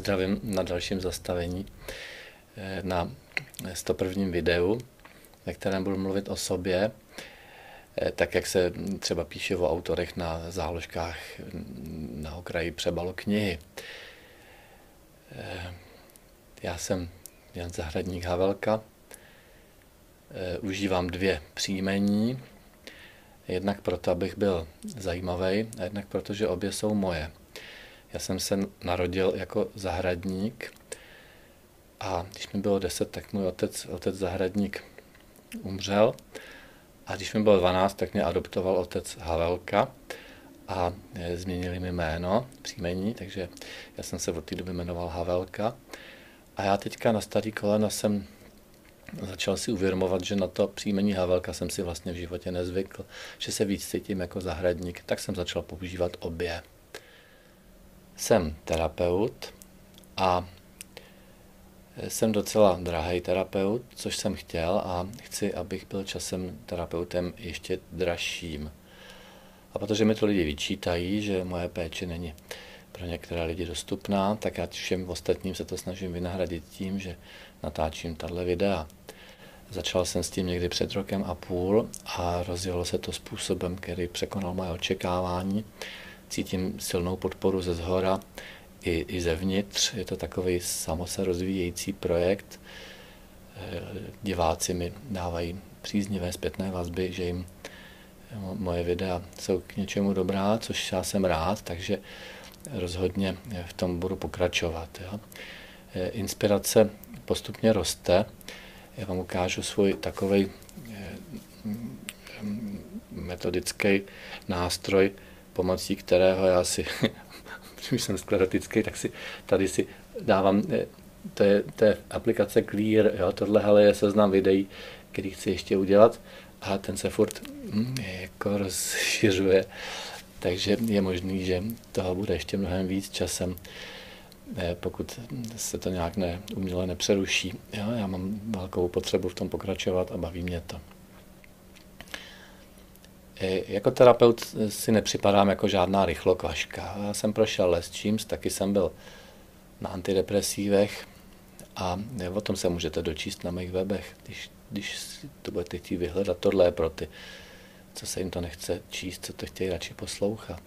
zdravím na dalším zastavení na 101. videu, ve kterém budu mluvit o sobě, tak jak se třeba píše o autorech na záložkách na okraji přebalu knihy. Já jsem Jan Zahradník Havelka, užívám 2 příjmení, jednak proto, abych byl zajímavý, a jednak proto, že obě jsou moje. Já jsem se narodil jako zahradník a když mi bylo 10, tak můj otec zahradník umřel a když mi bylo 12, tak mě adoptoval otec Havelka a změnili mi jméno, příjmení, takže já jsem se od té doby jmenoval Havelka a já teďka na starý kolena jsem začal si uvědomovat, že na to příjmení Havelka jsem si vlastně v životě nezvykl, že se víc cítím jako zahradník, tak jsem začal používat obě. Jsem terapeut a jsem docela drahý terapeut, což jsem chtěl a chci, abych byl časem terapeutem ještě dražším. A protože mi to lidi vyčítají, že moje péče není pro některé lidi dostupná, tak já všem ostatním se to snažím vynahradit tím, že natáčím tato videa. Začal jsem s tím někdy před 1,5 roku a rozjelo se to způsobem, který překonal moje očekávání. Cítím silnou podporu ze zhora i zevnitř. Je to takový se rozvíjející projekt. Diváci mi dávají příznivé zpětné vazby, že jim moje videa jsou k něčemu dobrá, což já jsem rád, takže rozhodně v tom budu pokračovat. Jo. Inspirace postupně roste. Já vám ukážu svůj takovej metodický nástroj, pomocí kterého já si, když jsem sklerotický, tak si tady si dávám, to je aplikace Clear, jo, tohle je seznam videí, který chci ještě udělat a ten se furt jako rozšiřuje, takže je možný, že toho bude ještě mnohem víc časem, pokud se to nějak uměle nepřeruší. Jo, já mám velkou potřebu v tom pokračovat a baví mě to. Jako terapeut si nepřipadám jako žádná rychlokvaška. Já jsem prošel lesčíms, taky jsem byl na antidepresívech a o tom se můžete dočíst na mých webech, když to budete chtít vyhledat. Tohle je pro ty, co se jim to nechce číst, co to chtějí radši poslouchat.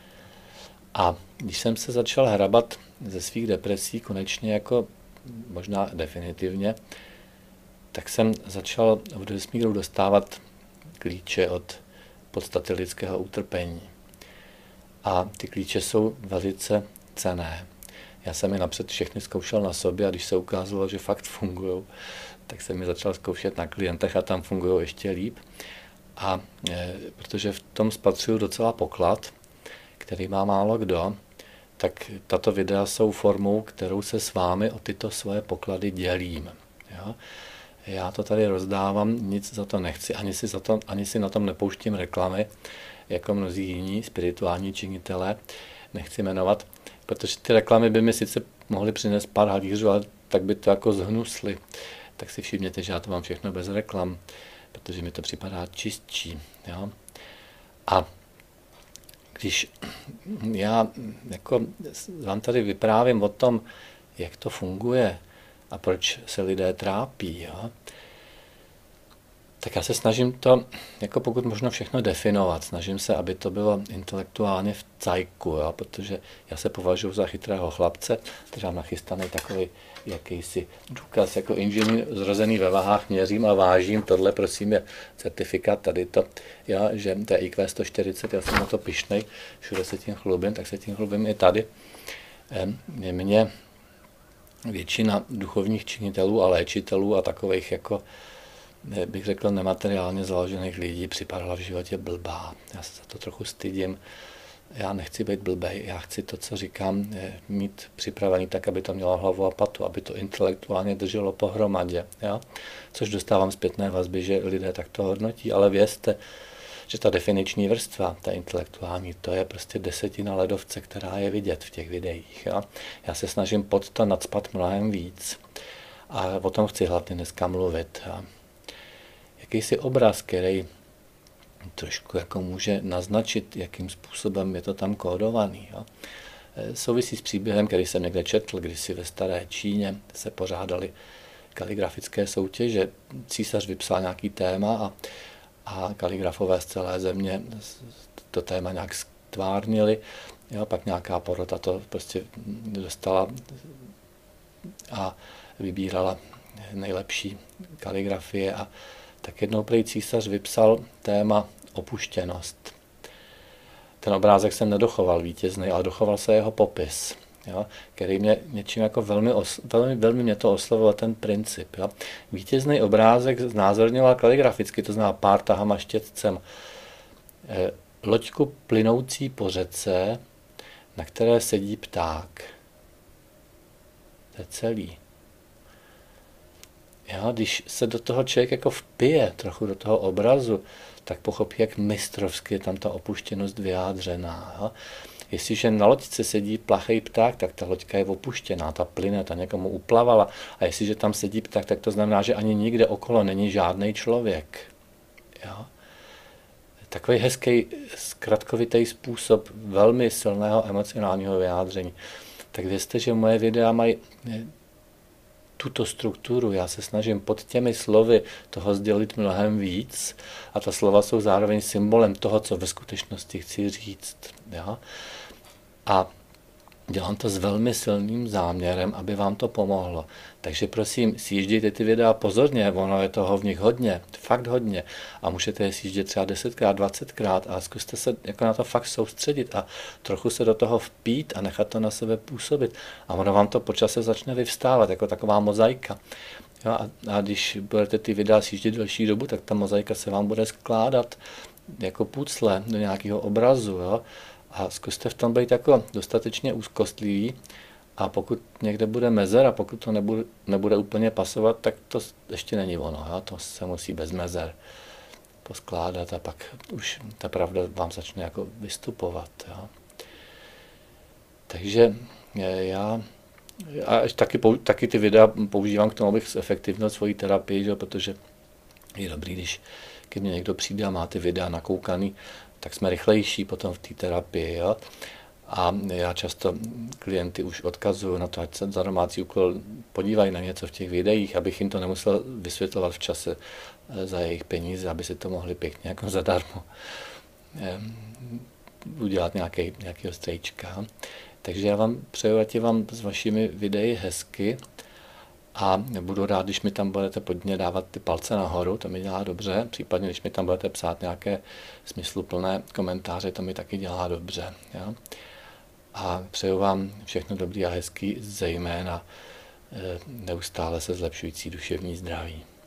A když jsem se začal hrabat ze svých depresí konečně jako možná definitivně, tak jsem začal od vesmíru dostávat klíče od podstaty lidského utrpení. A ty klíče jsou velice cenné. Já jsem je napřed všechny zkoušel na sobě a když se ukázalo, že fakt fungují, tak jsem je začal zkoušet na klientech a tam fungují ještě líp. A protože v tom spatřuju docela poklad, který má málo kdo, tak tato videa jsou formou, kterou se s vámi o tyto svoje poklady dělím. Jo? Já to tady rozdávám, nic za to nechci, ani si na tom nepouštím reklamy, jako mnozí jiní spirituální činitelé, nechci jmenovat, protože ty reklamy by mi sice mohly přinést pár halířů, ale tak by to jako zhnusly. Tak si všimněte, že já to mám všechno bez reklam, protože mi to připadá čistší. Jo? A když já jako vám tady vyprávím o tom, jak to funguje a proč se lidé trápí, jo, tak já se snažím to jako pokud možno všechno definovat. Snažím se, aby to bylo intelektuálně v cajku, jo, protože já se považuji za chytrého chlapce, takže mám nachystaný takový jakýsi důkaz, jako inženýr zrozený ve váhách, měřím a vážím. Tohle prosím je certifikát, tady to, jo, že to je IQ 140, já jsem na to pyšnej, všude se tím chlubím, tak se tím chlubím i tady. Mě většina duchovních činitelů a léčitelů a takových jako bych řekl nemateriálně založených lidí připadala v životě blbá. Já se za to trochu stydím. Já nechci být blbej, já chci to, co říkám, mít připravený tak, aby to mělo hlavu a patu, aby to intelektuálně drželo pohromadě. Jo? Což dostávám zpětné vazby, že lidé takto hodnotí, ale vězte, že ta definiční vrstva, ta intelektuální, to je prostě 10 ledovce, která je vidět v těch videích. Jo? Já se snažím pod to nacpat mnohem víc a o tom chci hlavně dneska mluvit. Jo? Jakýsi obraz, který trošku jako může naznačit, jakým způsobem je to tam kódovaný. Jo? Souvisí s příběhem, který jsem někde četl, když si ve staré Číně se pořádaly kaligrafické soutěže. Císař vypsal nějaký téma a kaligrafové z celé země to téma nějak stvárnili. Jo, pak nějaká porota to prostě dostala a vybírala nejlepší kaligrafie. A tak jednou prý císař vypsal téma opuštěnost. Ten obrázek jsem nedochoval vítězný, ale dochoval se jeho popis, jo, který mě něčím jako velmi mě to oslovilo ten princip. Jo. Vítězný obrázek znázorňoval kaligraficky, to znamená pár tahama štětcem loďku plynoucí po řece, na které sedí pták. To je celý. Jo, když se do toho člověk jako vpije trochu do toho obrazu, tak pochopí, jak mistrovsky je tam ta opuštěnost vyjádřená. Jo. Jestliže na loďce sedí plachý pták, tak ta loďka je opuštěná, ta plyne, ta někomu uplavala. A jestliže tam sedí pták, tak to znamená, že ani nikde okolo není žádný člověk. Jo. Takový hezký, zkratkovitý způsob velmi silného emocionálního vyjádření. Tak vězte, že moje videa mají tuto strukturu. Já se snažím pod těmi slovy toho sdělit mnohem víc a ta slova jsou zároveň symbolem toho, co ve skutečnosti chci říct. Jo? A dělám to s velmi silným záměrem, aby vám to pomohlo. Takže prosím, sjíždějte ty videa pozorně, ono je toho v nich hodně, fakt hodně. A můžete je sjíždět třeba 10krát, 20krát a zkuste se jako na to fakt soustředit a trochu se do toho vpít a nechat to na sebe působit. A ono vám to po čase začne vyvstávat, jako taková mozaika. Jo, a když budete ty videa sjíždět delší dobu, tak ta mozaika se vám bude skládat jako pucle do nějakého obrazu. Jo? A zkuste v tom být jako dostatečně úzkostlivý a pokud někde bude mezer a pokud to nebude úplně pasovat, tak to ještě není ono. Jo? To se musí bez mezer poskládat a pak už ta pravda vám začne jako vystupovat. Jo? Takže já taky ty videa používám k tomu, abych zefektivnil svoji terapii, že? Protože je dobrý, když ke mně někdo přijde a má ty videa nakoukaný, tak jsme rychlejší potom v té terapii. Jo? A já často klienty už odkazuju na to, ať se za domácí úkol podívají na něco v těch videích, abych jim to nemusel vysvětlovat v čase za jejich peníze, aby si to mohli pěkně jako zadarmo udělat nějakého stříčka. Takže já vám přeju, ať je vám s vašimi videi hezky a budu rád, když mi tam budete pod mě dávat ty palce nahoru, to mi dělá dobře, případně když mi tam budete psát nějaké smysluplné komentáře, to mi taky dělá dobře. Jo? A přeju vám všechno dobrý a hezký, zejména neustále se zlepšující duševní zdraví.